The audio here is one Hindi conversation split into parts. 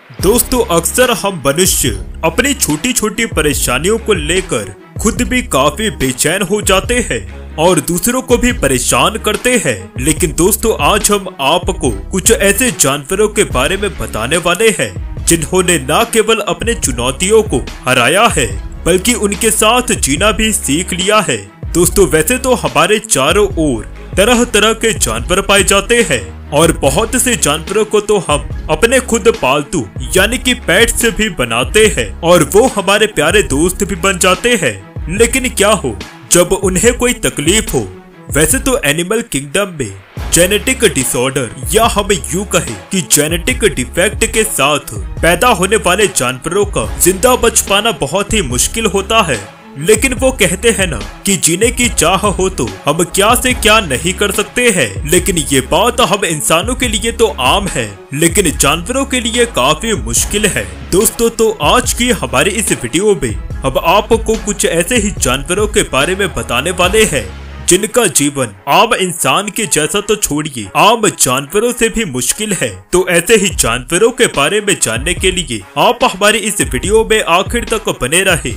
दोस्तों अक्सर हम मनुष्य अपनी छोटी छोटी परेशानियों को लेकर खुद भी काफी बेचैन हो जाते हैं और दूसरों को भी परेशान करते हैं। लेकिन दोस्तों आज हम आपको कुछ ऐसे जानवरों के बारे में बताने वाले हैं जिन्होंने न केवल अपने चुनौतियों को हराया है बल्कि उनके साथ जीना भी सीख लिया है। दोस्तों वैसे तो हमारे चारों ओर तरह तरह के जानवर पाए जाते हैं और बहुत से जानवरों को तो हम अपने खुद पालतू यानी कि पेट से भी बनाते हैं और वो हमारे प्यारे दोस्त भी बन जाते हैं। लेकिन क्या हो जब उन्हें कोई तकलीफ हो। वैसे तो एनिमल किंगडम में जेनेटिक डिसऑर्डर या हम यूं कहें कि जेनेटिक डिफेक्ट के साथ पैदा होने वाले जानवरों का जिंदा बच पाना बहुत ही मुश्किल होता है। लेकिन वो कहते हैं ना कि जीने की चाह हो तो हम क्या से क्या नहीं कर सकते हैं। लेकिन ये बात हम इंसानों के लिए तो आम है लेकिन जानवरों के लिए काफी मुश्किल है। दोस्तों तो आज की हमारी इस वीडियो में हम आपको कुछ ऐसे ही जानवरों के बारे में बताने वाले हैं जिनका जीवन आम इंसान के जैसा तो छोड़िए आम जानवरों से भी मुश्किल है। तो ऐसे ही जानवरों के बारे में जानने के लिए आप हमारी इस वीडियो में आखिर तक बने रहे।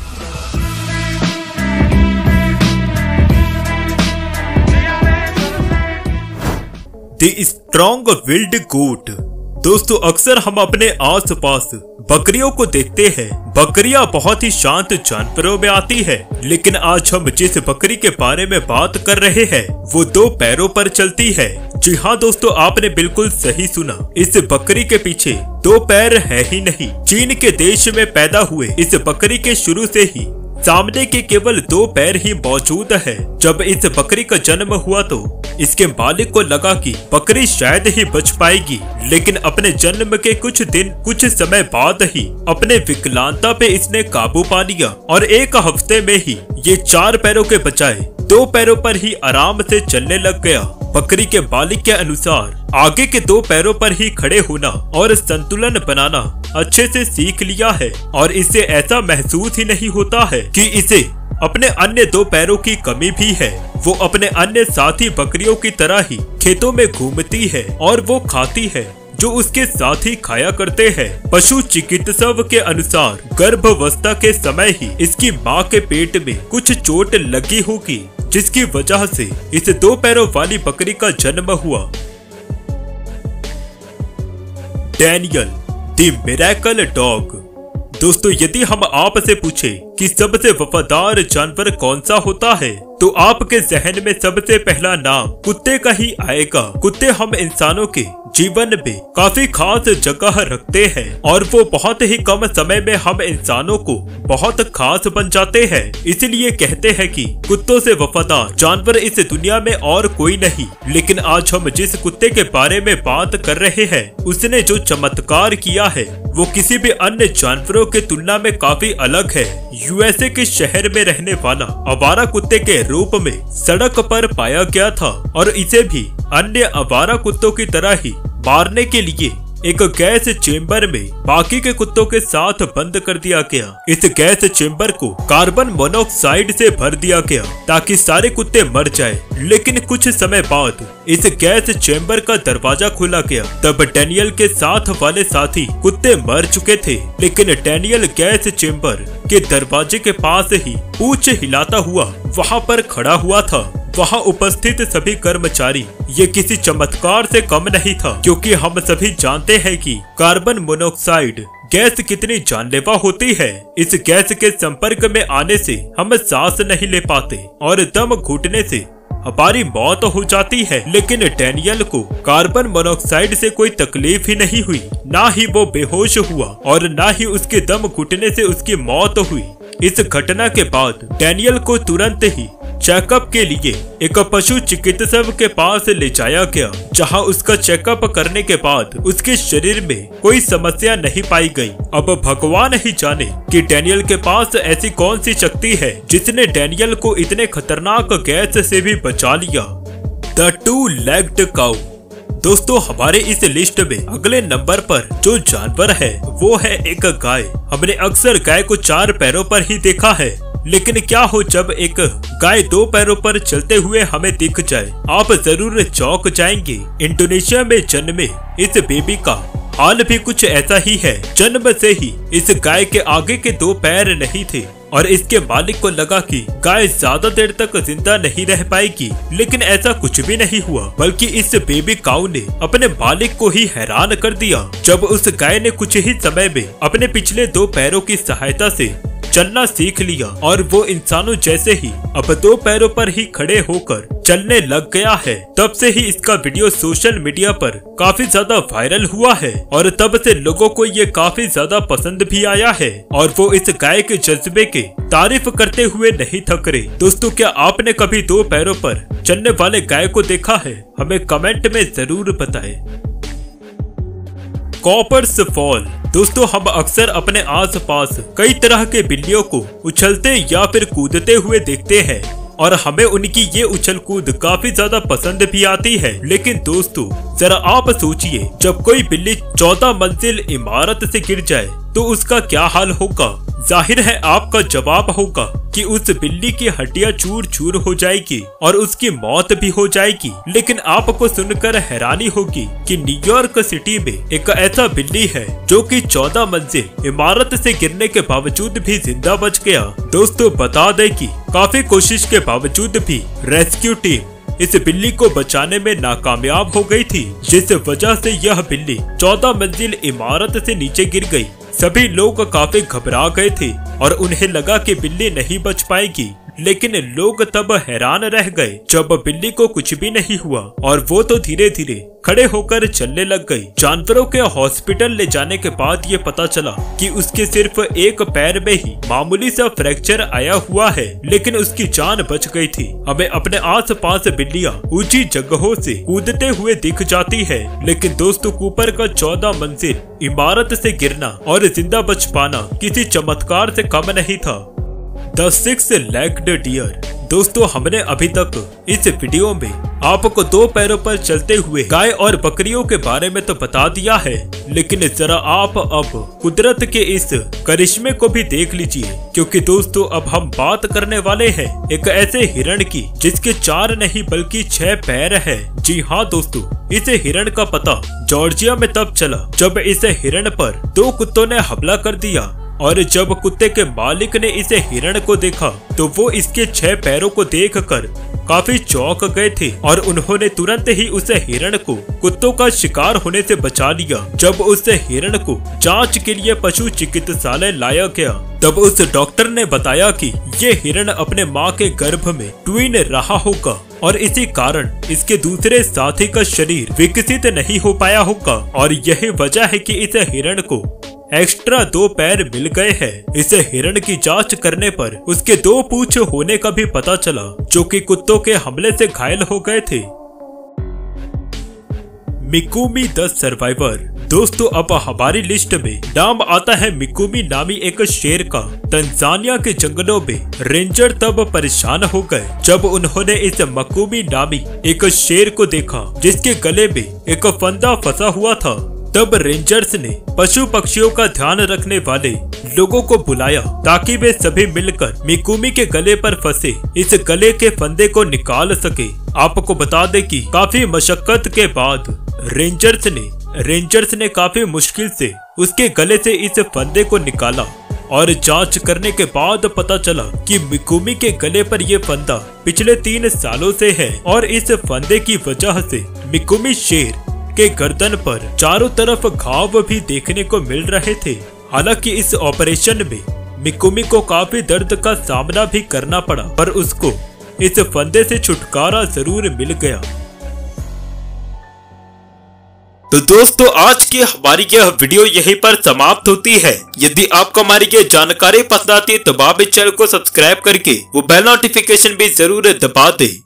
The strong willed goat. दोस्तों अक्सर हम अपने आसपास बकरियों को देखते हैं। बकरियां बहुत ही शांत जानवरों में आती है लेकिन आज हम जिस बकरी के बारे में बात कर रहे हैं वो 2 पैरों पर चलती है। जी हाँ दोस्तों आपने बिल्कुल सही सुना, इस बकरी के पीछे 2 पैर है ही नहीं। चीन के देश में पैदा हुए इस बकरी के शुरू से ही सामने के केवल 2 पैर ही मौजूद है। जब इस बकरी का जन्म हुआ तो इसके मालिक को लगा कि बकरी शायद ही बच पाएगी, लेकिन अपने जन्म के कुछ समय बाद ही अपने विकलांगता पे इसने काबू पा लिया और 1 हफ्ते में ही ये 4 पैरों के बजाय 2 पैरों पर ही आराम से चलने लग गया। बकरी के मालिक के अनुसार आगे के 2 पैरों पर ही खड़े होना और संतुलन बनाना अच्छे से सीख लिया है और इससे ऐसा महसूस ही नहीं होता है कि इसे अपने अन्य 2 पैरों की कमी भी है। वो अपने अन्य साथी बकरियों की तरह ही खेतों में घूमती है और वो खाती है जो उसके साथ ही खाया करते हैं। पशु चिकित्सक के अनुसार गर्भावस्था के समय ही इसकी मां के पेट में कुछ चोट लगी होगी जिसकी वजह से इस 2 पैरों वाली बकरी का जन्म हुआ। Daniel the miracle dog. दोस्तों यदि हम आपसे पूछे कि सबसे वफादार जानवर कौन सा होता है तो आपके जहन में सबसे पहला नाम कुत्ते का ही आएगा। कुत्ते हम इंसानों के जीवन में काफी खास जगह रखते हैं और वो बहुत ही कम समय में हम इंसानों को बहुत खास बन जाते हैं। इसलिए कहते हैं कि कुत्तों से वफादार जानवर इस दुनिया में और कोई नहीं। लेकिन आज हम जिस कुत्ते के बारे में बात कर रहे हैं उसने जो चमत्कार किया है वो किसी भी अन्य जानवरों के तुलना में काफी अलग है। यूएसए के शहर में रहने वाला आवारा कुत्ते के रूप में सड़क पर पाया गया था और इसे भी अन्य आवारा कुत्तों की तरह ही मारने के लिए एक गैस चेम्बर में बाकी के कुत्तों के साथ बंद कर दिया गया। इस गैस चेम्बर को कार्बन मोनोऑक्साइड से भर दिया गया ताकि सारे कुत्ते मर जाए। लेकिन कुछ समय बाद इस गैस चेम्बर का दरवाजा खोला गया। तब डैनियल के साथ वाले साथी कुत्ते मर चुके थे लेकिन डैनियल गैस चेम्बर के दरवाजे के पास ही पूंछ हिलाता हुआ वहाँ पर खड़ा हुआ था। वहाँ उपस्थित सभी कर्मचारी ये किसी चमत्कार से कम नहीं था क्योंकि हम सभी जानते हैं कि कार्बन मोनोऑक्साइड गैस कितनी जानलेवा होती है। इस गैस के संपर्क में आने से हम सांस नहीं ले पाते और दम घुटने से हमारी मौत हो जाती है। लेकिन डैनियल को कार्बन मोनोऑक्साइड से कोई तकलीफ ही नहीं हुई, ना ही वो बेहोश हुआ और ना ही उसके दम घुटने से उसकी मौत हुई। इस घटना के बाद डैनियल को तुरंत ही चेकअप के लिए एक पशु चिकित्सक के पास ले जाया गया जहां उसका चेकअप करने के बाद उसके शरीर में कोई समस्या नहीं पाई गई। अब भगवान ही जाने कि डैनियल के पास ऐसी कौन सी शक्ति है जिसने डैनियल को इतने खतरनाक गैस से भी बचा लिया। The 2-legged cow। दोस्तों हमारे इस लिस्ट में अगले नंबर पर जो जानवर है वो है एक गाय। हमने अक्सर गाय को 4 पैरों पर ही देखा है लेकिन क्या हो जब एक गाय 2 पैरों पर चलते हुए हमें दिख जाए, आप जरूर चौंक जाएंगे। इंडोनेशिया में जन्मे इस बेबी का हाल भी कुछ ऐसा ही है। जन्म से ही इस गाय के आगे के 2 पैर नहीं थे और इसके मालिक को लगा कि गाय ज्यादा देर तक जिंदा नहीं रह पाएगी, लेकिन ऐसा कुछ भी नहीं हुआ, बल्कि इस बेबी काऊ ने अपने मालिक को ही हैरान कर दिया। जब उस गाय ने कुछ ही समय में अपने पिछले 2 पैरों की सहायता से चलना सीख लिया और वो इंसानों जैसे ही अब 2 पैरों पर ही खड़े होकर चलने लग गया है, तब से ही इसका वीडियो सोशल मीडिया पर काफी ज्यादा वायरल हुआ है और तब से लोगों को ये काफी ज्यादा पसंद भी आया है और वो इस गाय के जज्बे के तारीफ करते हुए नहीं थक रहे। दोस्तों, क्या आपने कभी 2 पैरों पर चलने वाले गाय को देखा है? हमें कमेंट में जरूर बताएं। Coppers fall. दोस्तों, हम अक्सर अपने आसपास कई तरह के बिल्लियों को उछलते या फिर कूदते हुए देखते हैं और हमें उनकी ये उछल कूद काफी ज्यादा पसंद भी आती है। लेकिन दोस्तों, जरा आप सोचिए, जब कोई बिल्ली 14 मंजिल इमारत से गिर जाए तो उसका क्या हाल होगा? जाहिर है आपका जवाब होगा कि उस बिल्ली की हड्डियां चूर चूर हो जाएगी और उसकी मौत भी हो जाएगी। लेकिन आपको सुनकर हैरानी होगी कि न्यूयॉर्क सिटी में एक ऐसा बिल्ली है जो कि 14 मंजिल इमारत से गिरने के बावजूद भी जिंदा बच गया। दोस्तों, बता दें कि काफी कोशिश के बावजूद भी रेस्क्यू टीम इस बिल्ली को बचाने में नाकामयाब हो गई थी, जिस वजह से यह बिल्ली 14 मंजिल इमारत से नीचे गिर गई। सभी लोग काफी घबरा गए थे और उन्हें लगा कि बिल्ली नहीं बच पाएगी, लेकिन लोग तब हैरान रह गए जब बिल्ली को कुछ भी नहीं हुआ और वो तो धीरे धीरे खड़े होकर चलने लग गई। जानवरों के हॉस्पिटल ले जाने के बाद ये पता चला कि उसके सिर्फ 1 पैर में ही मामूली सा फ्रैक्चर आया हुआ है, लेकिन उसकी जान बच गई थी। हमें अपने आसपास बिल्लियां ऊंची जगहों से कूदते हुए दिख जाती है, लेकिन दोस्तों, कूपर का 14 मंजिल इमारत से गिरना और जिंदा बच पाना किसी चमत्कार से कम नहीं था। The 6-legged deer. दोस्तों, हमने अभी तक इस वीडियो में आपको 2 पैरों पर चलते हुए गाय और बकरियों के बारे में तो बता दिया है, लेकिन जरा आप अब कुदरत के इस करिश्मे को भी देख लीजिए, क्योंकि दोस्तों, अब हम बात करने वाले हैं एक ऐसे हिरण की जिसके 4 नहीं बल्कि 6 पैर है। जी हाँ दोस्तों, इस हिरण का पता जॉर्जिया में तब चला जब इस हिरण पर 2 कुत्तों ने हमला कर दिया और जब कुत्ते के मालिक ने इस हिरण को देखा तो वो इसके 6 पैरों को देखकर काफी चौंक गए थे और उन्होंने तुरंत ही उस हिरण को कुत्तों का शिकार होने से बचा लिया। जब उस हिरण को जांच के लिए पशु चिकित्सालय लाया गया, तब उस डॉक्टर ने बताया कि ये हिरण अपने माँ के गर्भ में ट्विन रहा होगा और इसी कारण इसके दूसरे साथी का शरीर विकसित नहीं हो पाया होगा और यही वजह है कि इस हिरण को एक्स्ट्रा 2 पैर मिल गए हैं। इस हिरण की जांच करने पर उसके 2 पूंछ होने का भी पता चला, जो कि कुत्तों के हमले से घायल हो गए थे। Mikumi the survivor. दोस्तों, अब हमारी लिस्ट में नाम आता है मिकुमी नामी एक शेर का। तंजानिया के जंगलों में रेंजर तब परेशान हो गए जब उन्होंने इस मिकुमी नामी एक शेर को देखा जिसके गले में एक फंदा फंसा हुआ था। तब रेंजर्स ने पशु पक्षियों का ध्यान रखने वाले लोगों को बुलाया ताकि वे सभी मिलकर मिकुमी के गले पर फंसे इस गले के फंदे को निकाल सके। आपको बता दें कि काफी मशक्कत के बाद रेंजर्स ने काफी मुश्किल से उसके गले से इस फंदे को निकाला और जांच करने के बाद पता चला कि मिकुमी के गले पर यह फंदा पिछले 3 सालों से है और इस फंदे की वजह से मिकुमी शेर के गर्दन पर चारों तरफ घाव भी देखने को मिल रहे थे। हालांकि इस ऑपरेशन में मिकुमी को काफी दर्द का सामना भी करना पड़ा, पर उसको इस फंदे से छुटकारा जरूर मिल गया। तो दोस्तों, आज की हमारी यह वीडियो यहीं पर समाप्त होती है। यदि आपको हमारी यह जानकारी पसंद आती है तो आप इस चैनल को सब्सक्राइब करके वो बेल नोटिफिकेशन भी जरूर दबा दें।